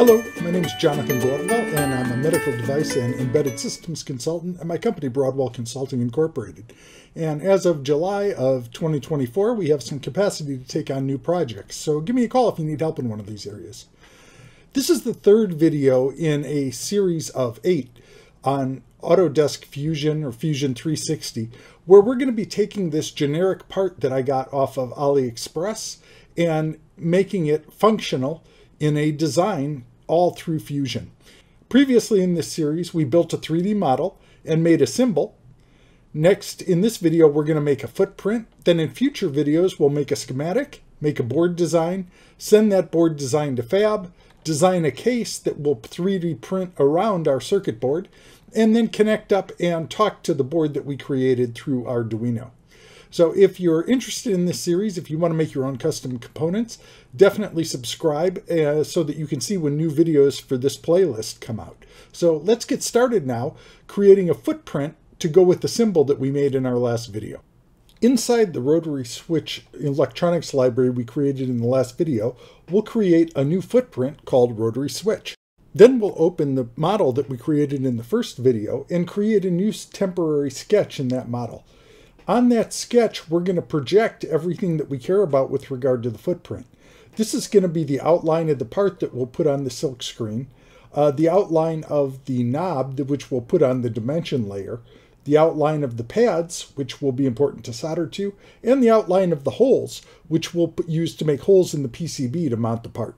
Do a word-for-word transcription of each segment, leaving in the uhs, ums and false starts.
Hello, my name is Jonathan Broadwell, and I'm a medical device and embedded systems consultant at my company, Broadwell Consulting Incorporated. And as of July of twenty twenty-four, we have some capacity to take on new projects. So give me a call if you need help in one of these areas. This is the third video in a series of eight on Autodesk Fusion or Fusion three sixty, where we're going to be taking this generic part that I got off of AliExpress and making it functional in a design all through Fusion. Previously in this series, we built a three D model and made a symbol. Next, in this video, we're going to make a footprint. Then in future videos, we'll make a schematic, make a board design, send that board design to fab, design a case that will three D print around our circuit board, and then connect up and talk to the board that we created through Arduino. So if you're interested in this series, if you want to make your own custom components, definitely subscribe uh, so that you can see when new videos for this playlist come out. So let's get started now, creating a footprint to go with the symbol that we made in our last video. Inside the rotary switch electronics library we created in the last video, we'll create a new footprint called rotary switch. Then we'll open the model that we created in the first video and create a new temporary sketch in that model. On that sketch, we're going to project everything that we care about with regard to the footprint. This is going to be the outline of the part that we'll put on the silk screen, uh, the outline of the knob, which we'll put on the dimension layer, the outline of the pads, which will be important to solder to, and the outline of the holes, which we'll use to make holes in the P C B to mount the part.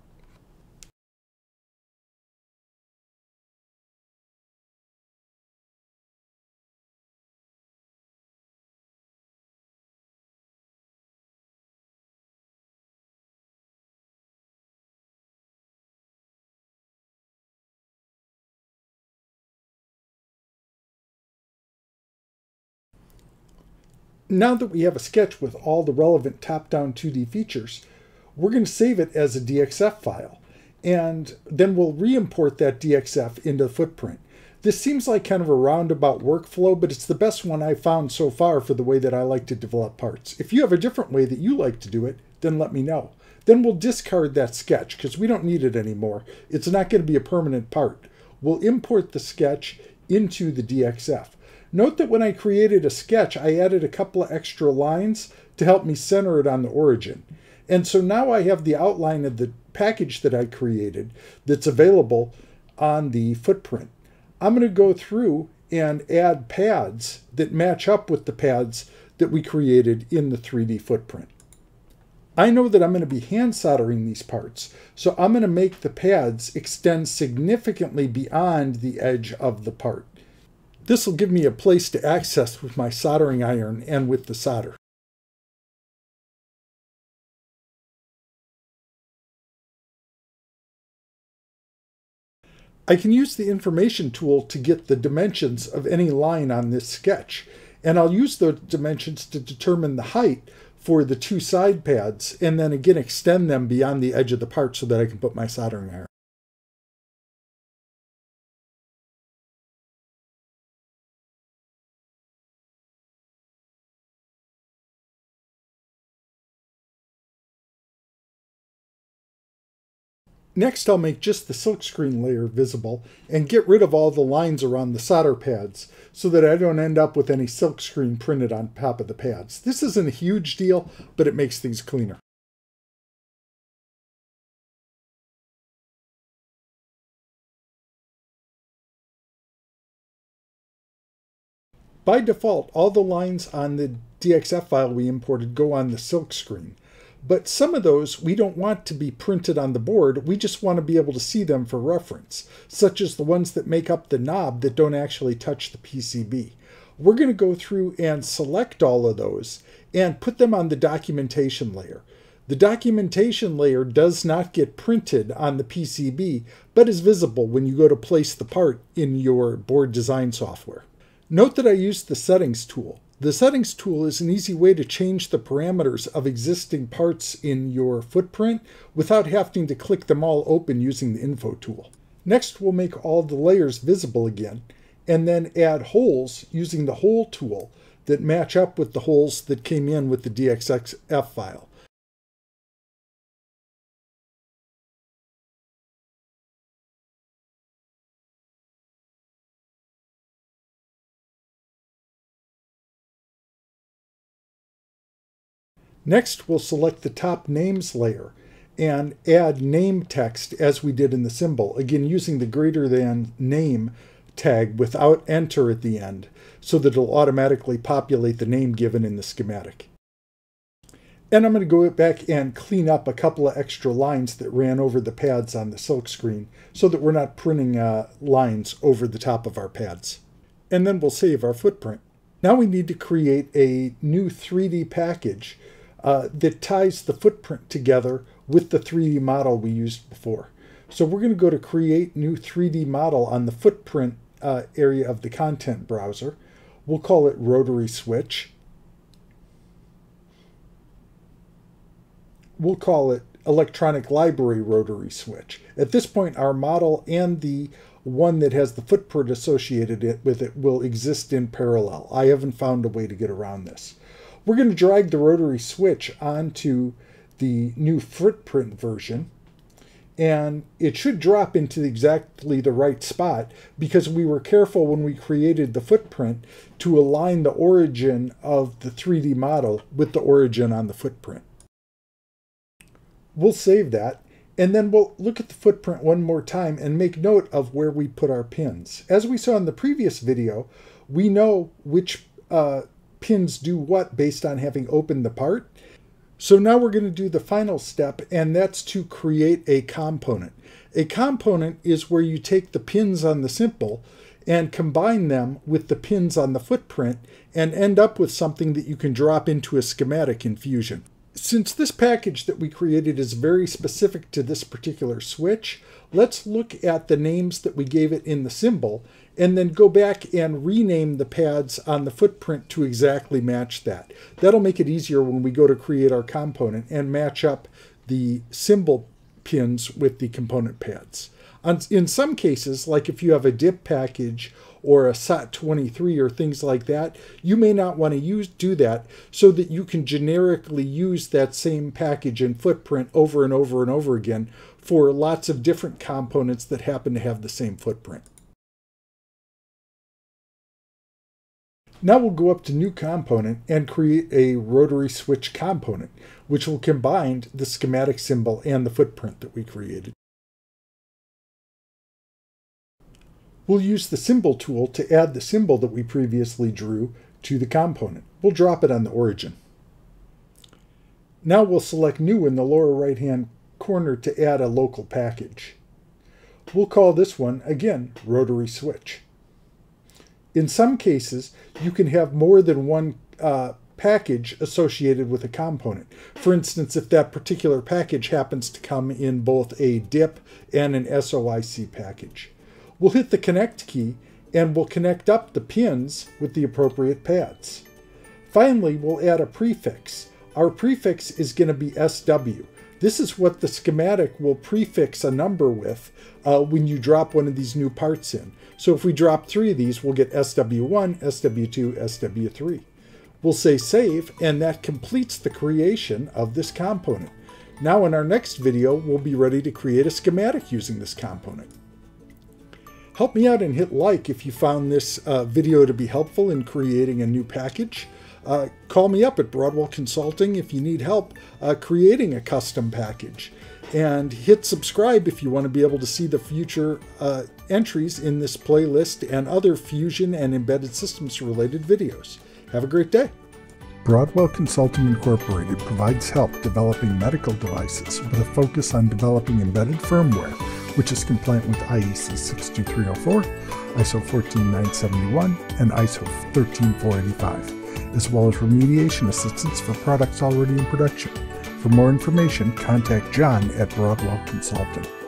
Now that we have a sketch with all the relevant top-down two D features, we're going to save it as a D X F file, and then we'll re-import that D X F into the footprint. This seems like kind of a roundabout workflow, but it's the best one I've found so far for the way that I like to develop parts. If you have a different way that you like to do it, then let me know. Then we'll discard that sketch because we don't need it anymore. It's not going to be a permanent part. We'll import the sketch into the D X F. Note that when I created a sketch, I added a couple of extra lines to help me center it on the origin. And so now I have the outline of the package that I created that's available on the footprint. I'm going to go through and add pads that match up with the pads that we created in the three D footprint. I know that I'm going to be hand soldering these parts, so I'm going to make the pads extend significantly beyond the edge of the part. This will give me a place to access with my soldering iron and with the solder. I can use the information tool to get the dimensions of any line on this sketch, and I'll use those dimensions to determine the height for the two side pads, and then again extend them beyond the edge of the part so that I can put my soldering iron. Next, I'll make just the silkscreen layer visible and get rid of all the lines around the solder pads so that I don't end up with any silkscreen printed on top of the pads. This isn't a huge deal, but it makes things cleaner. By default, all the lines on the D X F file we imported go on the silkscreen. But some of those we don't want to be printed on the board, we just want to be able to see them for reference, such as the ones that make up the knob that don't actually touch the P C B. We're going to go through and select all of those and put them on the documentation layer. The documentation layer does not get printed on the P C B, but is visible when you go to place the part in your board design software. Note that I used the settings tool. The settings tool is an easy way to change the parameters of existing parts in your footprint without having to click them all open using the info tool. Next, we'll make all the layers visible again, and then add holes using the hole tool that match up with the holes that came in with the D X F file. Next, we'll select the top names layer and add name text as we did in the symbol, again using the greater than name tag without enter at the end so that it'll automatically populate the name given in the schematic. And I'm going to go back and clean up a couple of extra lines that ran over the pads on the silk screen so that we're not printing uh, lines over the top of our pads. And then we'll save our footprint. Now we need to create a new three D package uh, that ties the footprint together with the three D model we used before. So we're going to go to Create New three D Model on the footprint uh, area of the content browser. We'll call it Rotary Switch. We'll call it Electronic Library Rotary Switch. At this point, our model and the one that has the footprint associated with it will exist in parallel. I haven't found a way to get around this. We're going to drag the rotary switch onto the new footprint version, and it should drop into exactly the right spot because we were careful when we created the footprint to align the origin of the three D model with the origin on the footprint. We'll save that, and then we'll look at the footprint one more time and make note of where we put our pins. As we saw in the previous video, we know which uh, pins do what based on having opened the part. So now we're going to do the final step, and that's to create a component. A component is where you take the pins on the symbol and combine them with the pins on the footprint and end up with something that you can drop into a schematic in Fusion. Since this package that we created is very specific to this particular switch, let's look at the names that we gave it in the symbol and then go back and rename the pads on the footprint to exactly match that. That'll make it easier when we go to create our component and match up the symbol pins with the component pads. In some cases, like if you have a dip package or a S O T twenty-three or things like that, you may not want to use do that so that you can generically use that same package and footprint over and over and over again for lots of different components that happen to have the same footprint. Now we'll go up to New Component and create a rotary switch component, which will combine the schematic symbol and the footprint that we created. We'll use the symbol tool to add the symbol that we previously drew to the component. We'll drop it on the origin. Now we'll select New in the lower right hand corner to add a local package. We'll call this one, again, Rotary Switch. In some cases, you can have more than one uh, package associated with a component. For instance, if that particular package happens to come in both a dip and an S O I C package. We'll hit the Connect key and we'll connect up the pins with the appropriate pads. Finally, we'll add a prefix. Our prefix is going to be S W. This is what the schematic will prefix a number with uh, when you drop one of these new parts in. So if we drop three of these, we'll get S W one, S W two, S W three. We'll say save, and that completes the creation of this component. Now in our next video, we'll be ready to create a schematic using this component. Help me out and hit like if you found this uh, video to be helpful in creating a new package. Uh, call me up at Broadwell Consulting if you need help uh, creating a custom package. And hit subscribe if you want to be able to see the future uh, entries in this playlist and other Fusion and embedded systems related videos. Have a great day. Broadwell Consulting Incorporated provides help developing medical devices with a focus on developing embedded firmware, which is compliant with I E C six two three oh four, I S O fourteen nine seventy-one, and I S O thirteen four eighty-five, as well as remediation assistance for products already in production. For more information, contact John at Broadwell Consulting.